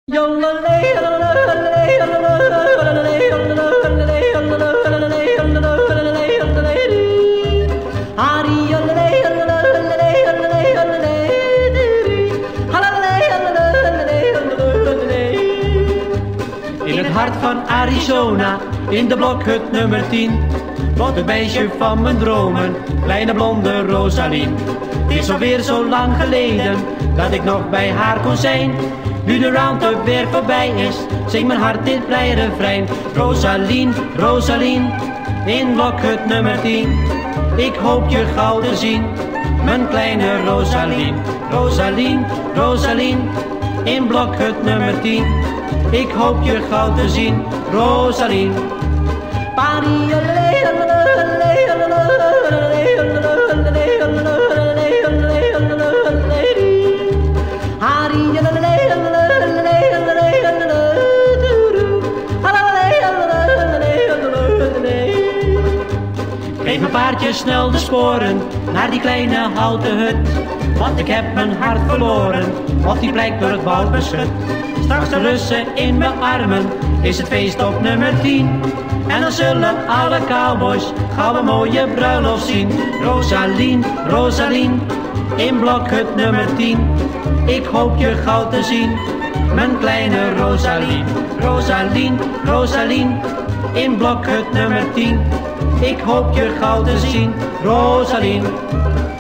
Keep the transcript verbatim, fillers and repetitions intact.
In het hart van Arizona, in de blokhut nummer tien, woont het meisje van mijn dromen, kleine blonde Rosalien. Het is alweer zo lang geleden dat ik nog bij haar kon zijn. Nu de round-up weer voorbij is, zingt mijn hart dit blije refrein. Rosalien, Rosalien, in blokhut nummer tien. Ik hoop je gauw te zien, mijn kleine Rosalien. Rosalien, Rosalien, in blokhut nummer tien. Ik hoop je gauw te zien, Rosalien. Geef mijn paardje snel de sporen naar die kleine houten hut, want ik heb mijn hart verloren op die plek door het woud beschut. Straks de Russen in mijn armen is het feest op nummer tien. En dan zullen alle cowboys gauw een mooie bruiloft zien. Rosalien, Rosalien, in blokhut nummer tien. Ik hoop je gauw te zien, mijn kleine Rosalien. Rosalien, Rosalien, in blokhut nummer tien. Ik hoop je gauw te zien, Rosalien.